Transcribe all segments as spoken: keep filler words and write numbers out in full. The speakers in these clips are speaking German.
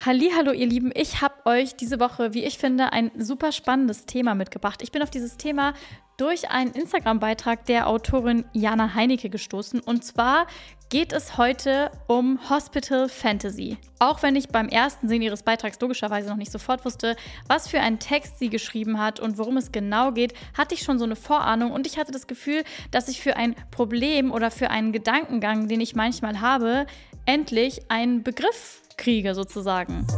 Hallihallo ihr Lieben, ich habe euch diese Woche, wie ich finde, ein super spannendes Thema mitgebracht. Ich bin auf dieses Thema durch einen Instagram-Beitrag der Autorin Jana Heinecke gestoßen. Und zwar geht es heute um Hospital Fantasy. Auch wenn ich beim ersten Sehen ihres Beitrags logischerweise noch nicht sofort wusste, was für einen Text sie geschrieben hat und worum es genau geht, hatte ich schon so eine Vorahnung und ich hatte das Gefühl, dass ich für ein Problem oder für einen Gedankengang, den ich manchmal habe, endlich einen Begriff kriege sozusagen.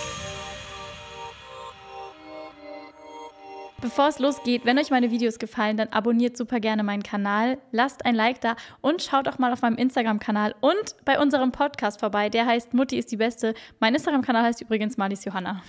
Bevor es losgeht, wenn euch meine Videos gefallen, dann abonniert super gerne meinen Kanal, lasst ein Like da und schaut auch mal auf meinem Instagram-Kanal und bei unserem Podcast vorbei. Der heißt Mutti ist die Beste. Mein Instagram-Kanal heißt übrigens Marlies Johanna.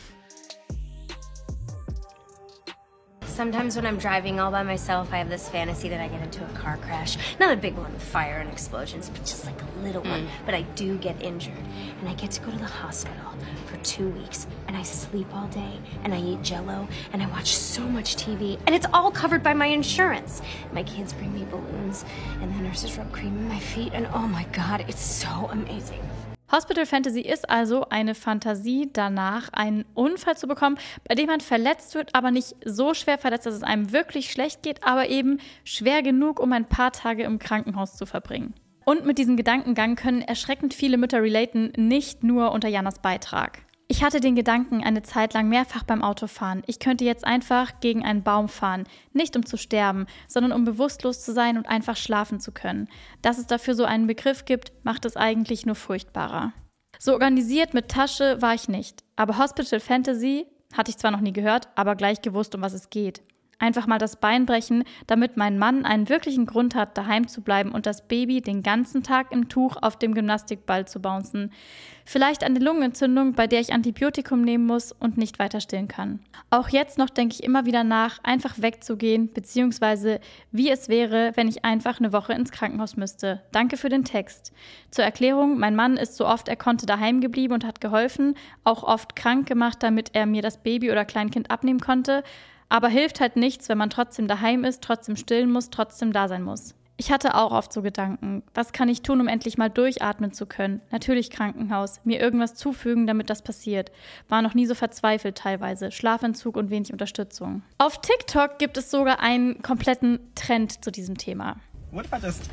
Sometimes when I'm driving all by myself, I have this fantasy that I get into a car crash. Not a big one with fire and explosions, but just like a little one. But I do get injured. And I get to go to the hospital for two weeks. And I sleep all day. And I eat Jell-O. And I watch so much T V. And it's all covered by my insurance. My kids bring me balloons. And the nurses rub cream in my feet. And oh my God, it's so amazing. Hospital Fantasy ist also eine Fantasie danach, einen Unfall zu bekommen, bei dem man verletzt wird, aber nicht so schwer verletzt, dass es einem wirklich schlecht geht, aber eben schwer genug, um ein paar Tage im Krankenhaus zu verbringen. Und mit diesem Gedankengang können erschreckend viele Mütter relaten, nicht nur unter Janas Beitrag. Ich hatte den Gedanken eine Zeit lang mehrfach beim Autofahren. Ich könnte jetzt einfach gegen einen Baum fahren. Nicht um zu sterben, sondern um bewusstlos zu sein und einfach schlafen zu können. Dass es dafür so einen Begriff gibt, macht es eigentlich nur furchtbarer. So organisiert mit Tasche war ich nicht. Aber Hospital Fantasy hatte ich zwar noch nie gehört, aber gleich gewusst, um was es geht. Einfach mal das Bein brechen, damit mein Mann einen wirklichen Grund hat, daheim zu bleiben und das Baby den ganzen Tag im Tuch auf dem Gymnastikball zu bouncen. Vielleicht eine Lungenentzündung, bei der ich Antibiotikum nehmen muss und nicht weiter stillen kann. Auch jetzt noch denke ich immer wieder nach, einfach wegzugehen, beziehungsweise wie es wäre, wenn ich einfach eine Woche ins Krankenhaus müsste. Danke für den Text. Zur Erklärung, mein Mann ist so oft er konnte daheim geblieben und hat geholfen, auch oft krank gemacht, damit er mir das Baby oder Kleinkind abnehmen konnte. Aber hilft halt nichts, wenn man trotzdem daheim ist, trotzdem stillen muss, trotzdem da sein muss. Ich hatte auch oft so Gedanken. Was kann ich tun, um endlich mal durchatmen zu können? Natürlich Krankenhaus. Mir irgendwas zufügen, damit das passiert. War noch nie so verzweifelt teilweise. Schlafentzug und wenig Unterstützung. Auf TikTok gibt es sogar einen kompletten Trend zu diesem Thema. What if I just...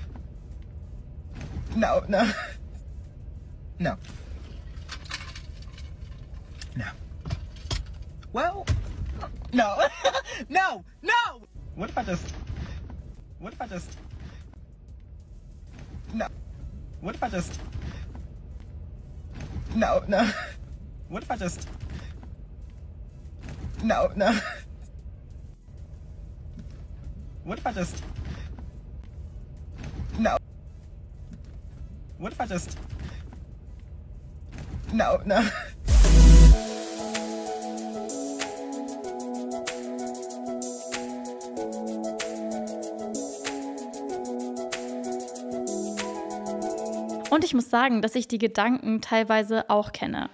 No, no. No. No. Well... No. No. No. What if I just... What if I just... No. What if I just... No, no. What if I just... No, no. What if I just... No. What if I just... No, no. Und ich muss sagen, dass ich die Gedanken teilweise auch kenne.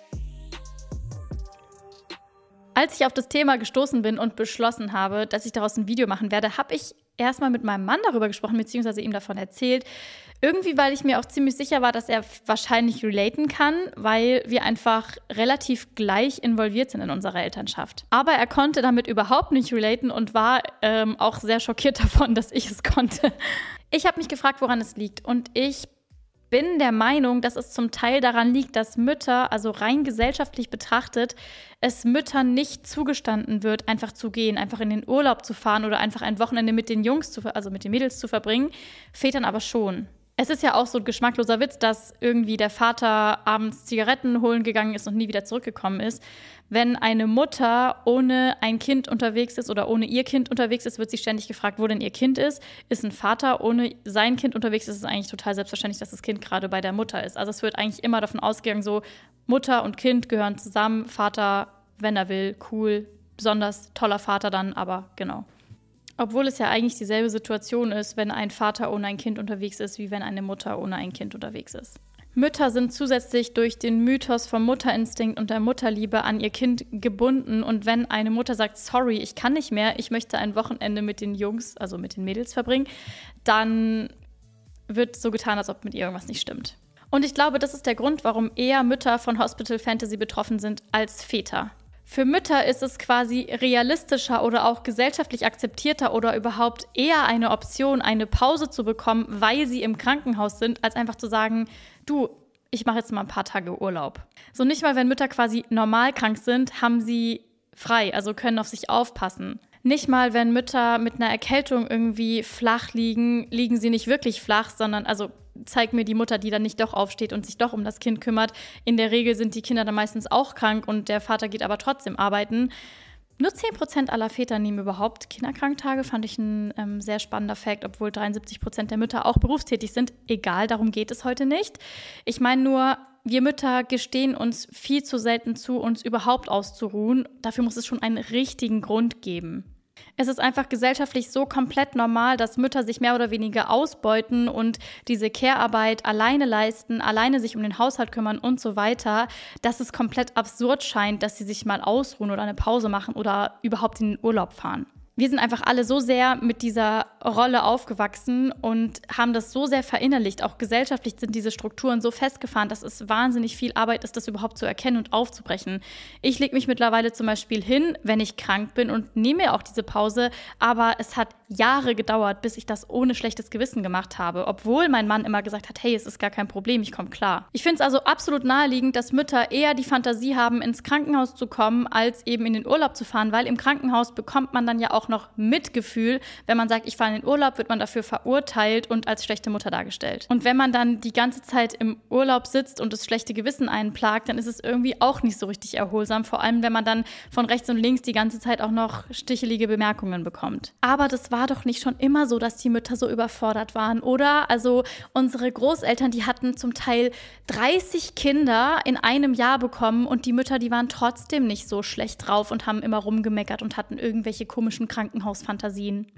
Als ich auf das Thema gestoßen bin und beschlossen habe, dass ich daraus ein Video machen werde, habe ich erstmal mit meinem Mann darüber gesprochen, beziehungsweise ihm davon erzählt. Irgendwie, weil ich mir auch ziemlich sicher war, dass er wahrscheinlich relaten kann, weil wir einfach relativ gleich involviert sind in unserer Elternschaft. Aber er konnte damit überhaupt nicht relaten und war ähm, auch sehr schockiert davon, dass ich es konnte. Ich habe mich gefragt, woran es liegt. Und ich bin der Meinung, dass es zum Teil daran liegt, dass Mütter, also rein gesellschaftlich betrachtet, es Müttern nicht zugestanden wird, einfach zu gehen, einfach in den Urlaub zu fahren oder einfach ein Wochenende mit den Jungs, zu, also mit den Mädels zu verbringen, Vätern aber schon. Es ist ja auch so ein geschmackloser Witz, dass irgendwie der Vater abends Zigaretten holen gegangen ist und nie wieder zurückgekommen ist. Wenn eine Mutter ohne ein Kind unterwegs ist oder ohne ihr Kind unterwegs ist, wird sie ständig gefragt, wo denn ihr Kind ist. Ist ein Vater ohne sein Kind unterwegs, ist es eigentlich total selbstverständlich, dass das Kind gerade bei der Mutter ist. Also es wird eigentlich immer davon ausgegangen, so Mutter und Kind gehören zusammen, Vater, wenn er will, cool, besonders toller Vater dann, aber genau. Obwohl es ja eigentlich dieselbe Situation ist, wenn ein Vater ohne ein Kind unterwegs ist, wie wenn eine Mutter ohne ein Kind unterwegs ist. Mütter sind zusätzlich durch den Mythos vom Mutterinstinkt und der Mutterliebe an ihr Kind gebunden. Und wenn eine Mutter sagt, sorry, ich kann nicht mehr, ich möchte ein Wochenende mit den Jungs, also mit den Mädels verbringen, dann wird so getan, als ob mit ihr irgendwas nicht stimmt. Und ich glaube, das ist der Grund, warum eher Mütter von Hospital Fantasy betroffen sind als Väter. Für Mütter ist es quasi realistischer oder auch gesellschaftlich akzeptierter oder überhaupt eher eine Option, eine Pause zu bekommen, weil sie im Krankenhaus sind, als einfach zu sagen, du, ich mache jetzt mal ein paar Tage Urlaub. So nicht mal, wenn Mütter quasi normal krank sind, haben sie frei, also können auf sich aufpassen. Nicht mal, wenn Mütter mit einer Erkältung irgendwie flach liegen, liegen sie nicht wirklich flach, sondern, also zeigt mir die Mutter, die dann nicht doch aufsteht und sich doch um das Kind kümmert. In der Regel sind die Kinder dann meistens auch krank und der Vater geht aber trotzdem arbeiten. Nur zehn Prozent aller Väter nehmen überhaupt Kinderkranktage, fand ich ein ähm, sehr spannender Fakt, obwohl dreiundsiebzig Prozent der Mütter auch berufstätig sind. Egal, darum geht es heute nicht. Ich meine nur, wir Mütter gestehen uns viel zu selten zu, uns überhaupt auszuruhen. Dafür muss es schon einen richtigen Grund geben. Es ist einfach gesellschaftlich so komplett normal, dass Mütter sich mehr oder weniger ausbeuten und diese Care-Arbeit alleine leisten, alleine sich um den Haushalt kümmern und so weiter, dass es komplett absurd scheint, dass sie sich mal ausruhen oder eine Pause machen oder überhaupt in den Urlaub fahren. Wir sind einfach alle so sehr mit dieser Rolle aufgewachsen und haben das so sehr verinnerlicht. Auch gesellschaftlich sind diese Strukturen so festgefahren, dass es wahnsinnig viel Arbeit ist, das überhaupt zu erkennen und aufzubrechen. Ich lege mich mittlerweile zum Beispiel hin, wenn ich krank bin und nehme mir auch diese Pause, aber es hat Jahre gedauert, bis ich das ohne schlechtes Gewissen gemacht habe, obwohl mein Mann immer gesagt hat, hey, es ist gar kein Problem, ich komme klar. Ich finde es also absolut naheliegend, dass Mütter eher die Fantasie haben, ins Krankenhaus zu kommen, als eben in den Urlaub zu fahren, weil im Krankenhaus bekommt man dann ja auch noch Mitgefühl. Wenn man sagt, ich fahre in den Urlaub, wird man dafür verurteilt und als schlechte Mutter dargestellt. Und wenn man dann die ganze Zeit im Urlaub sitzt und das schlechte Gewissen einen plagt, dann ist es irgendwie auch nicht so richtig erholsam, vor allem wenn man dann von rechts und links die ganze Zeit auch noch stichelige Bemerkungen bekommt. Aber das war doch nicht schon immer so, dass die Mütter so überfordert waren, oder? Also unsere Großeltern, die hatten zum Teil dreißig Kinder in einem Jahr bekommen und die Mütter, die waren trotzdem nicht so schlecht drauf und haben immer rumgemeckert und hatten irgendwelche komischen Krankenhausfantasien.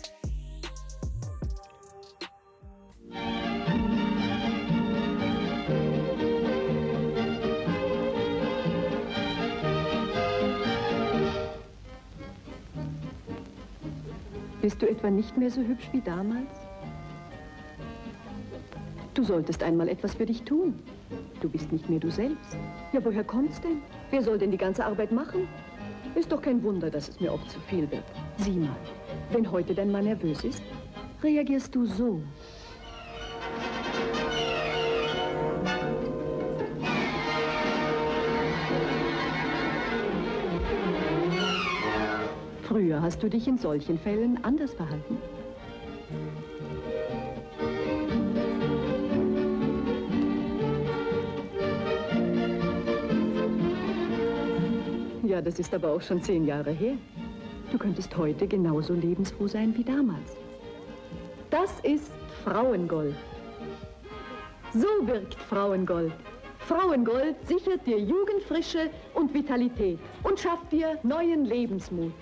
Bist du etwa nicht mehr so hübsch wie damals? Du solltest einmal etwas für dich tun. Du bist nicht mehr du selbst. Ja, woher kommt's denn? Wer soll denn die ganze Arbeit machen? Ist doch kein Wunder, dass es mir oft zu viel wird. Sieh mal, wenn heute dein Mann nervös ist, reagierst du so. Früher hast du dich in solchen Fällen anders verhalten. Ja, das ist aber auch schon zehn Jahre her. Du könntest heute genauso lebensfroh sein wie damals. Das ist Frauengold. So wirkt Frauengold. Frauengold sichert dir Jugendfrische und Vitalität und schafft dir neuen Lebensmut.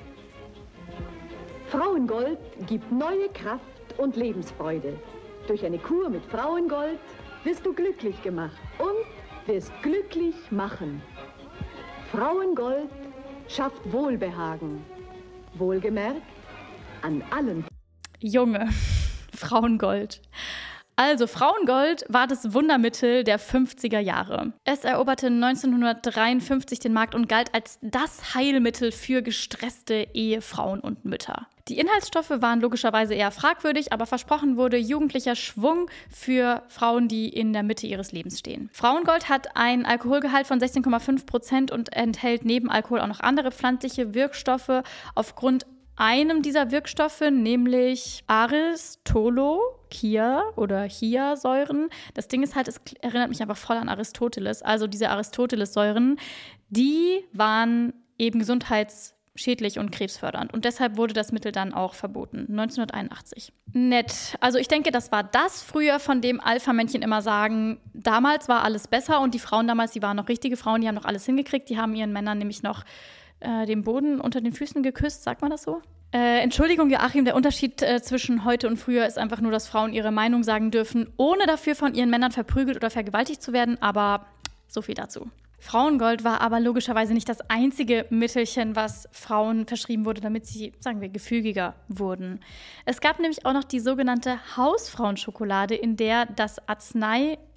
Frauengold gibt neue Kraft und Lebensfreude. Durch eine Kur mit Frauengold wirst du glücklich gemacht und wirst glücklich machen. Frauengold schafft Wohlbehagen. Wohlgemerkt an allen. Junge, Frauengold. Also, Frauengold war das Wundermittel der fünfziger Jahre. Es eroberte neunzehnhundertdreiundfünfzig den Markt und galt als das Heilmittel für gestresste Ehefrauen und Mütter. Die Inhaltsstoffe waren logischerweise eher fragwürdig, aber versprochen wurde jugendlicher Schwung für Frauen, die in der Mitte ihres Lebens stehen. Frauengold hat einen Alkoholgehalt von sechzehn Komma fünf Prozent und enthält neben Alkohol auch noch andere pflanzliche Wirkstoffe. Aufgrund einem dieser Wirkstoffe, nämlich Aristolochia oder Chiasäuren. Das Ding ist halt, es erinnert mich einfach voll an Aristoteles. Also diese Aristoteles-Säuren, die waren eben gesundheitsschädlich und krebsfördernd. Und deshalb wurde das Mittel dann auch verboten, neunzehnhunderteinundachtzig. Nett. Also ich denke, das war das früher, von dem Alpha-Männchen immer sagen, damals war alles besser und die Frauen damals, die waren noch richtige Frauen, die haben noch alles hingekriegt. Die haben ihren Männern nämlich noch äh, den Boden unter den Füßen geküsst, sagt man das so? Äh, Entschuldigung, Joachim, der Unterschied äh, zwischen heute und früher ist einfach nur, dass Frauen ihre Meinung sagen dürfen, ohne dafür von ihren Männern verprügelt oder vergewaltigt zu werden, aber so viel dazu. Frauengold war aber logischerweise nicht das einzige Mittelchen, was Frauen verschrieben wurde, damit sie, sagen wir, gefügiger wurden. Es gab nämlich auch noch die sogenannte Hausfrauenschokolade, in der das Arznei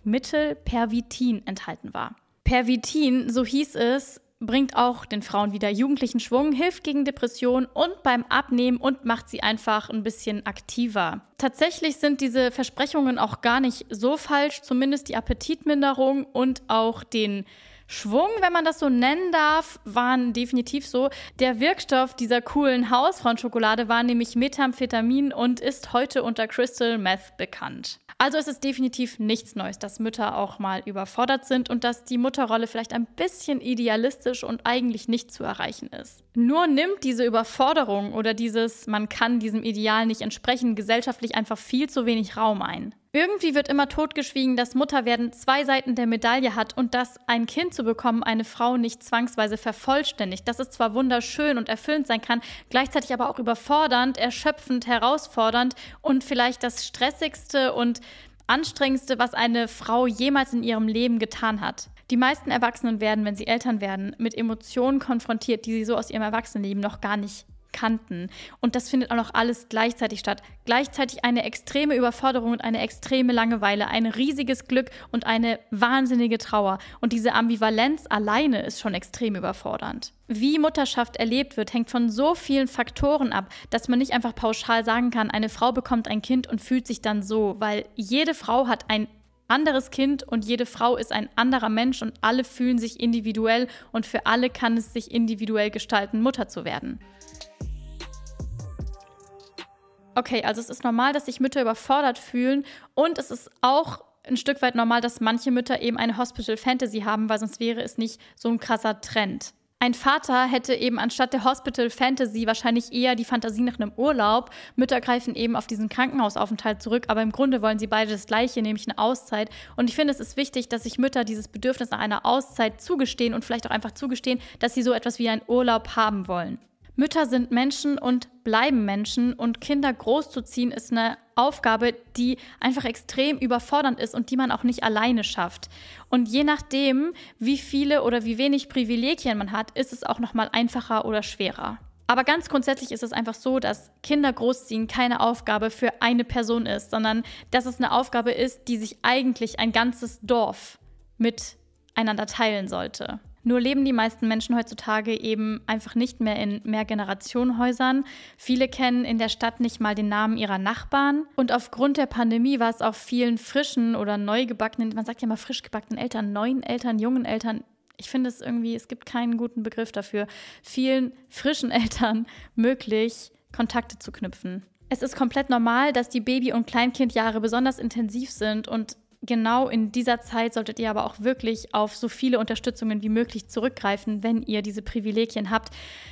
Mittel Pervitin enthalten war. Pervitin, so hieß es, bringt auch den Frauen wieder jugendlichen Schwung, hilft gegen Depressionen und beim Abnehmen und macht sie einfach ein bisschen aktiver. Tatsächlich sind diese Versprechungen auch gar nicht so falsch, zumindest die Appetitminderung und auch den Schwung, wenn man das so nennen darf, waren definitiv so. Der Wirkstoff dieser coolen Hausfrauenschokolade war nämlich Methamphetamin und ist heute unter Crystal Meth bekannt. Also ist es definitiv nichts Neues, dass Mütter auch mal überfordert sind und dass die Mutterrolle vielleicht ein bisschen idealistisch und eigentlich nicht zu erreichen ist. Nur nimmt diese Überforderung oder dieses, man kann diesem Ideal nicht entsprechen, gesellschaftlich einfach viel zu wenig Raum ein. Irgendwie wird immer totgeschwiegen, dass Mutterwerden zwei Seiten der Medaille hat und dass ein Kind zu bekommen eine Frau nicht zwangsweise vervollständigt. Dass es zwar wunderschön und erfüllend sein kann, gleichzeitig aber auch überfordernd, erschöpfend, herausfordernd und vielleicht das Stressigste und Anstrengendste, was eine Frau jemals in ihrem Leben getan hat. Die meisten Erwachsenen werden, wenn sie Eltern werden, mit Emotionen konfrontiert, die sie so aus ihrem Erwachsenenleben noch gar nicht kannten. Und das findet auch noch alles gleichzeitig statt. Gleichzeitig eine extreme Überforderung und eine extreme Langeweile, ein riesiges Glück und eine wahnsinnige Trauer. Und diese Ambivalenz alleine ist schon extrem überfordernd. Wie Mutterschaft erlebt wird, hängt von so vielen Faktoren ab, dass man nicht einfach pauschal sagen kann, eine Frau bekommt ein Kind und fühlt sich dann so, weil jede Frau hat ein anderes Kind und jede Frau ist ein anderer Mensch und alle fühlen sich individuell und für alle kann es sich individuell gestalten, Mutter zu werden. Okay, also es ist normal, dass sich Mütter überfordert fühlen und es ist auch ein Stück weit normal, dass manche Mütter eben eine Hospital Fantasy haben, weil sonst wäre es nicht so ein krasser Trend. Ein Vater hätte eben anstatt der Hospital Fantasy wahrscheinlich eher die Fantasie nach einem Urlaub. Mütter greifen eben auf diesen Krankenhausaufenthalt zurück, aber im Grunde wollen sie beide das Gleiche, nämlich eine Auszeit. Und ich finde, es ist wichtig, dass sich Mütter dieses Bedürfnis nach einer Auszeit zugestehen und vielleicht auch einfach zugestehen, dass sie so etwas wie einen Urlaub haben wollen. Mütter sind Menschen und bleiben Menschen und Kinder großzuziehen ist eine Aufgabe, die einfach extrem überfordernd ist und die man auch nicht alleine schafft. Und je nachdem, wie viele oder wie wenig Privilegien man hat, ist es auch nochmal einfacher oder schwerer. Aber ganz grundsätzlich ist es einfach so, dass Kinder großziehen keine Aufgabe für eine Person ist, sondern dass es eine Aufgabe ist, die sich eigentlich ein ganzes Dorf miteinander teilen sollte. Nur leben die meisten Menschen heutzutage eben einfach nicht mehr in Mehrgenerationenhäusern. Viele kennen in der Stadt nicht mal den Namen ihrer Nachbarn. Und aufgrund der Pandemie war es auch vielen frischen oder neugebackenen, man sagt ja mal frisch gebackenen Eltern, neuen Eltern, jungen Eltern, ich finde es irgendwie, es gibt keinen guten Begriff dafür, vielen frischen Eltern möglich, Kontakte zu knüpfen. Es ist komplett normal, dass die Baby- und Kleinkindjahre besonders intensiv sind und genau in dieser Zeit solltet ihr aber auch wirklich auf so viele Unterstützungen wie möglich zurückgreifen, wenn ihr diese Privilegien habt.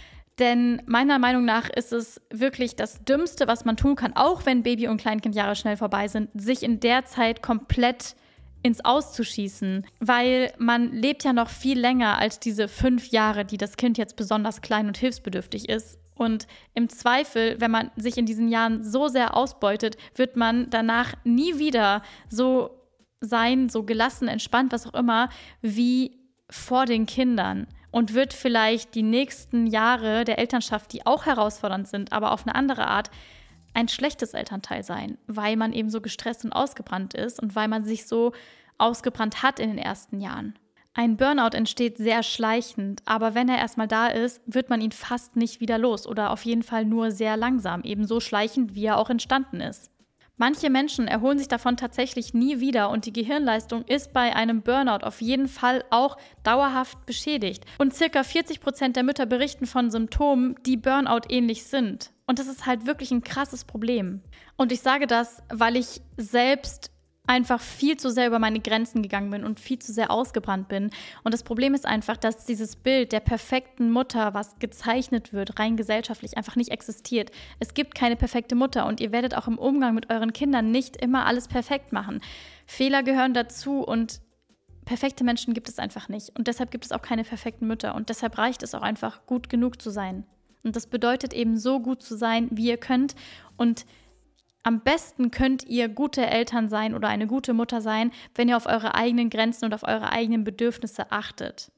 Denn meiner Meinung nach ist es wirklich das Dümmste, was man tun kann, auch wenn Baby- und Kleinkindjahre schnell vorbei sind, sich in der Zeit komplett ins Auszuschießen, weil man lebt ja noch viel länger als diese fünf Jahre, die das Kind jetzt besonders klein und hilfsbedürftig ist. Und im Zweifel, wenn man sich in diesen Jahren so sehr ausbeutet, wird man danach nie wieder so sein, so gelassen, entspannt, was auch immer, wie vor den Kindern und wird vielleicht die nächsten Jahre der Elternschaft, die auch herausfordernd sind, aber auf eine andere Art, ein schlechtes Elternteil sein, weil man eben so gestresst und ausgebrannt ist und weil man sich so ausgebrannt hat in den ersten Jahren. Ein Burnout entsteht sehr schleichend, aber wenn er erstmal da ist, wird man ihn fast nicht wieder los oder auf jeden Fall nur sehr langsam, ebenso schleichend, wie er auch entstanden ist. Manche Menschen erholen sich davon tatsächlich nie wieder und die Gehirnleistung ist bei einem Burnout auf jeden Fall auch dauerhaft beschädigt. Und circa vierzig Prozent der Mütter berichten von Symptomen, die Burnout ähnlich sind. Und das ist halt wirklich ein krasses Problem. Und ich sage das, weil ich selbst einfach viel zu sehr über meine Grenzen gegangen bin und viel zu sehr ausgebrannt bin. Und das Problem ist einfach, dass dieses Bild der perfekten Mutter, was gezeichnet wird, rein gesellschaftlich, einfach nicht existiert. Es gibt keine perfekte Mutter und ihr werdet auch im Umgang mit euren Kindern nicht immer alles perfekt machen. Fehler gehören dazu und perfekte Menschen gibt es einfach nicht. Und deshalb gibt es auch keine perfekten Mütter. Und deshalb reicht es auch einfach, gut genug zu sein. Und das bedeutet eben, so gut zu sein, wie ihr könnt. Und am besten könnt ihr gute Eltern sein oder eine gute Mutter sein, wenn ihr auf eure eigenen Grenzen und auf eure eigenen Bedürfnisse achtet.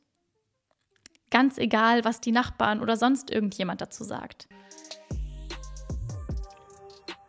Ganz egal, was die Nachbarn oder sonst irgendjemand dazu sagt.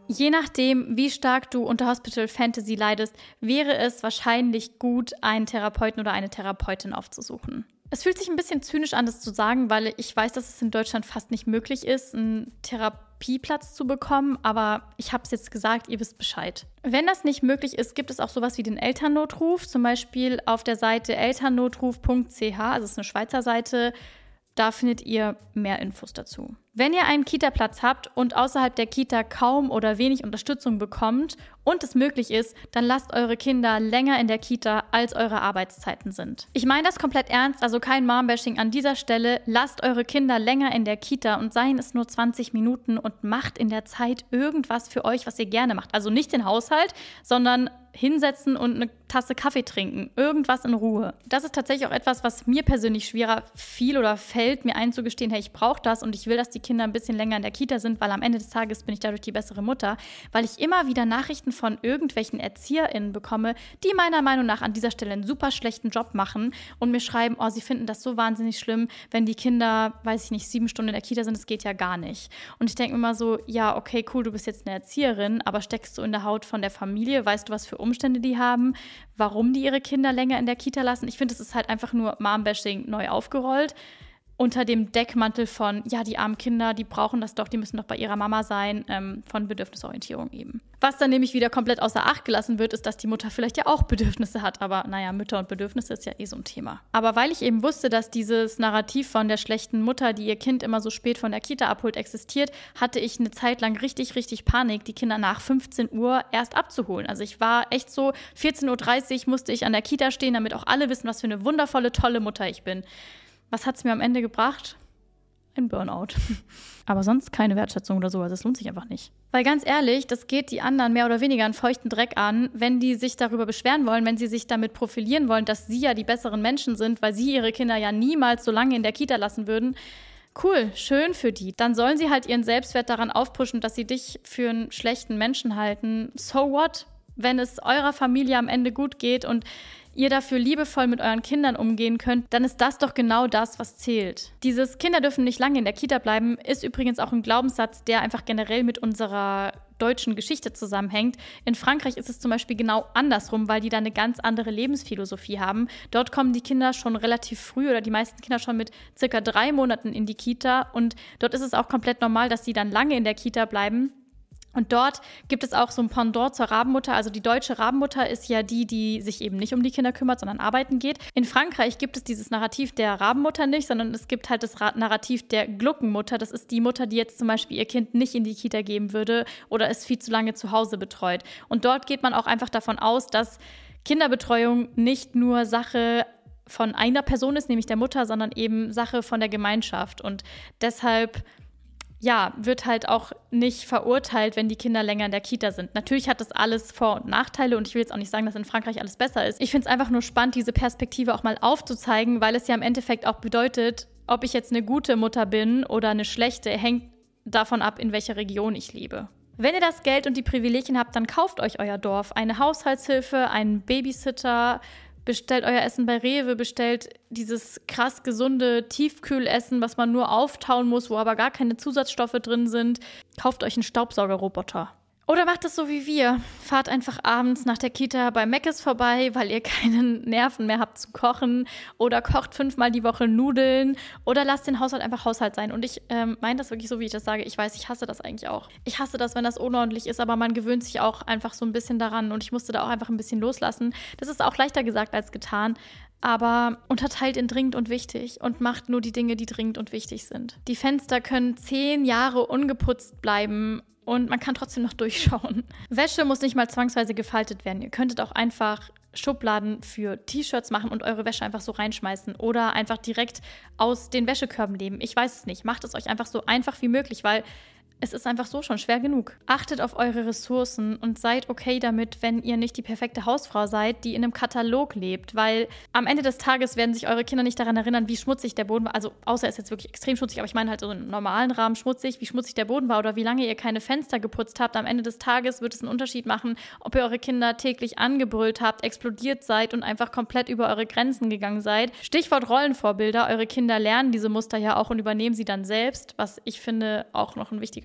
Je nachdem, wie stark du unter Hospital Fantasy leidest, wäre es wahrscheinlich gut, einen Therapeuten oder eine Therapeutin aufzusuchen. Es fühlt sich ein bisschen zynisch an, das zu sagen, weil ich weiß, dass es in Deutschland fast nicht möglich ist, einen Therapieplatz zu bekommen, aber ich habe es jetzt gesagt, ihr wisst Bescheid. Wenn das nicht möglich ist, gibt es auch sowas wie den Elternnotruf, zum Beispiel auf der Seite elternnotruf punkt c h, also es ist eine Schweizer Seite, da findet ihr mehr Infos dazu. Wenn ihr einen Kita-Platz habt und außerhalb der Kita kaum oder wenig Unterstützung bekommt und es möglich ist, dann lasst eure Kinder länger in der Kita, als eure Arbeitszeiten sind. Ich meine das komplett ernst, also kein Mom-Bashing an dieser Stelle. Lasst eure Kinder länger in der Kita und seien es nur zwanzig Minuten und macht in der Zeit irgendwas für euch, was ihr gerne macht. Also nicht den Haushalt, sondern hinsetzen und eine Tasse Kaffee trinken. Irgendwas in Ruhe. Das ist tatsächlich auch etwas, was mir persönlich schwerer fiel oder fällt, mir einzugestehen, hey, ich brauche das und ich will, dass die Kinder ein bisschen länger in der Kita sind, weil am Ende des Tages bin ich dadurch die bessere Mutter, weil ich immer wieder Nachrichten von irgendwelchen ErzieherInnen bekomme, die meiner Meinung nach an dieser Stelle einen super schlechten Job machen und mir schreiben, oh, sie finden das so wahnsinnig schlimm, wenn die Kinder, weiß ich nicht, sieben Stunden in der Kita sind, das geht ja gar nicht. Und ich denke mir immer so, ja, okay, cool, du bist jetzt eine Erzieherin, aber steckst du in der Haut von der Familie, weißt du, was für Umstände die haben, warum die ihre Kinder länger in der Kita lassen? Ich finde, es ist halt einfach nur Mom-Bashing neu aufgerollt. Unter dem Deckmantel von, ja, die armen Kinder, die brauchen das doch, die müssen doch bei ihrer Mama sein, ähm, von Bedürfnisorientierung eben. Was dann nämlich wieder komplett außer Acht gelassen wird, ist, dass die Mutter vielleicht ja auch Bedürfnisse hat. Aber naja, Mütter und Bedürfnisse ist ja eh so ein Thema. Aber weil ich eben wusste, dass dieses Narrativ von der schlechten Mutter, die ihr Kind immer so spät von der Kita abholt, existiert, hatte ich eine Zeit lang richtig, richtig Panik, die Kinder nach fünfzehn Uhr erst abzuholen. Also ich war echt so, vierzehn Uhr dreißig musste ich an der Kita stehen, damit auch alle wissen, was für eine wundervolle, tolle Mutter ich bin. Was hat es mir am Ende gebracht? Ein Burnout. Aber sonst keine Wertschätzung oder so, also es lohnt sich einfach nicht. Weil ganz ehrlich, das geht die anderen mehr oder weniger einen feuchten Dreck an, wenn die sich darüber beschweren wollen, wenn sie sich damit profilieren wollen, dass sie ja die besseren Menschen sind, weil sie ihre Kinder ja niemals so lange in der Kita lassen würden. Cool, schön für die. Dann sollen sie halt ihren Selbstwert daran aufpushen, dass sie dich für einen schlechten Menschen halten. So what? Wenn es eurer Familie am Ende gut geht und ihr dafür liebevoll mit euren Kindern umgehen könnt, dann ist das doch genau das, was zählt. Dieses Kinder dürfen nicht lange in der Kita bleiben, ist übrigens auch ein Glaubenssatz, der einfach generell mit unserer deutschen Geschichte zusammenhängt. In Frankreich ist es zum Beispiel genau andersrum, weil die da eine ganz andere Lebensphilosophie haben. Dort kommen die Kinder schon relativ früh oder die meisten Kinder schon mit circa drei Monaten in die Kita und dort ist es auch komplett normal, dass sie dann lange in der Kita bleiben. Und dort gibt es auch so ein Pendant zur Rabenmutter. Also die deutsche Rabenmutter ist ja die, die sich eben nicht um die Kinder kümmert, sondern arbeiten geht. In Frankreich gibt es dieses Narrativ der Rabenmutter nicht, sondern es gibt halt das Narrativ der Gluckenmutter. Das ist die Mutter, die jetzt zum Beispiel ihr Kind nicht in die Kita geben würde oder es viel zu lange zu Hause betreut. Und dort geht man auch einfach davon aus, dass Kinderbetreuung nicht nur Sache von einer Person ist, nämlich der Mutter, sondern eben Sache von der Gemeinschaft. Und deshalb ja, wird halt auch nicht verurteilt, wenn die Kinder länger in der Kita sind. Natürlich hat das alles Vor- und Nachteile und ich will jetzt auch nicht sagen, dass in Frankreich alles besser ist. Ich finde es einfach nur spannend, diese Perspektive auch mal aufzuzeigen, weil es ja im Endeffekt auch bedeutet, ob ich jetzt eine gute Mutter bin oder eine schlechte, hängt davon ab, in welcher Region ich lebe. Wenn ihr das Geld und die Privilegien habt, dann kauft euch euer Dorf. Eine Haushaltshilfe, einen Babysitter, bestellt euer Essen bei Rewe, bestellt dieses krass gesunde Tiefkühlessen, was man nur auftauen muss, wo aber gar keine Zusatzstoffe drin sind. Kauft euch einen Staubsaugerroboter. Oder macht es so wie wir. Fahrt einfach abends nach der Kita bei Mc's vorbei, weil ihr keine Nerven mehr habt zu kochen. Oder kocht fünfmal die Woche Nudeln. Oder lasst den Haushalt einfach Haushalt sein. Und ich ähm, meine das wirklich so, wie ich das sage. Ich weiß, ich hasse das eigentlich auch. Ich hasse das, wenn das unordentlich ist, aber man gewöhnt sich auch einfach so ein bisschen daran. Und ich musste da auch einfach ein bisschen loslassen. Das ist auch leichter gesagt als getan. Aber unterteilt in dringend und wichtig und macht nur die Dinge, die dringend und wichtig sind. Die Fenster können zehn Jahre ungeputzt bleiben und man kann trotzdem noch durchschauen. Wäsche muss nicht mal zwangsweise gefaltet werden. Ihr könntet auch einfach Schubladen für T-Shirts machen und eure Wäsche einfach so reinschmeißen oder einfach direkt aus den Wäschekörben nehmen. Ich weiß es nicht. Macht es euch einfach so einfach wie möglich, weil es ist einfach so schon schwer genug. Achtet auf eure Ressourcen und seid okay damit, wenn ihr nicht die perfekte Hausfrau seid, die in einem Katalog lebt, weil am Ende des Tages werden sich eure Kinder nicht daran erinnern, wie schmutzig der Boden war. Also außer er ist jetzt wirklich extrem schmutzig, aber ich meine halt so im normalen Rahmen schmutzig, wie schmutzig der Boden war oder wie lange ihr keine Fenster geputzt habt. Am Ende des Tages wird es einen Unterschied machen, ob ihr eure Kinder täglich angebrüllt habt, explodiert seid und einfach komplett über eure Grenzen gegangen seid. Stichwort Rollenvorbilder. Eure Kinder lernen diese Muster ja auch und übernehmen sie dann selbst, was ich finde auch noch ein wichtiger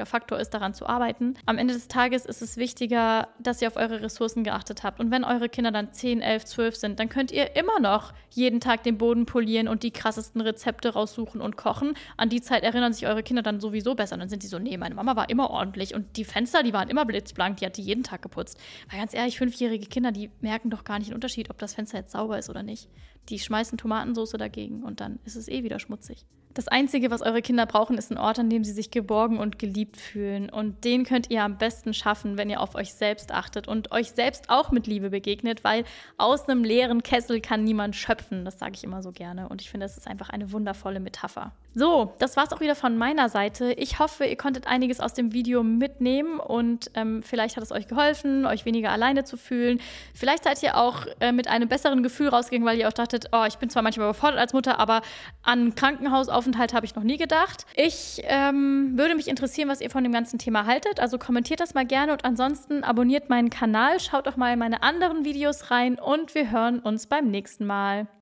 starker Faktor ist, daran zu arbeiten. Am Ende des Tages ist es wichtiger, dass ihr auf eure Ressourcen geachtet habt. Und wenn eure Kinder dann zehn, elf, zwölf sind, dann könnt ihr immer noch jeden Tag den Boden polieren und die krassesten Rezepte raussuchen und kochen. An die Zeit erinnern sich eure Kinder dann sowieso besser. Und dann sind die so, nee, meine Mama war immer ordentlich und die Fenster, die waren immer blitzblank, die hat die jeden Tag geputzt. Weil ganz ehrlich, fünfjährige Kinder, die merken doch gar nicht den Unterschied, ob das Fenster jetzt sauber ist oder nicht. Die schmeißen Tomatensauce dagegen und dann ist es eh wieder schmutzig. Das Einzige, was eure Kinder brauchen, ist ein Ort, an dem sie sich geborgen und geliebt fühlen. Und den könnt ihr am besten schaffen, wenn ihr auf euch selbst achtet und euch selbst auch mit Liebe begegnet, weil aus einem leeren Kessel kann niemand schöpfen. Das sage ich immer so gerne. Und ich finde, das ist einfach eine wundervolle Metapher. So, das war's auch wieder von meiner Seite. Ich hoffe, ihr konntet einiges aus dem Video mitnehmen und ähm, vielleicht hat es euch geholfen, euch weniger alleine zu fühlen. Vielleicht seid ihr auch äh, mit einem besseren Gefühl rausgegangen, weil ihr auch dachtet, oh, ich bin zwar manchmal überfordert als Mutter, aber an Krankenhausaufenthalt habe ich noch nie gedacht. Ich ähm, würde mich interessieren, was ihr von dem ganzen Thema haltet. Also kommentiert das mal gerne und ansonsten abonniert meinen Kanal, schaut auch mal in meine anderen Videos rein und wir hören uns beim nächsten Mal.